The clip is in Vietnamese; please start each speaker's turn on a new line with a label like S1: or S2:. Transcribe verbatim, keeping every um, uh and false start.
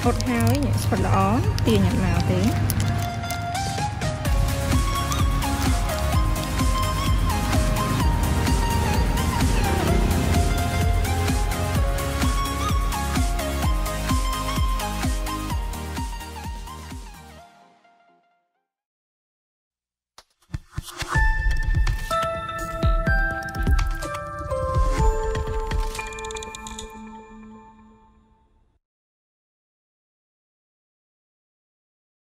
S1: hốt hao ấy nhỉ, sọt lỏ tiền nhận nào thế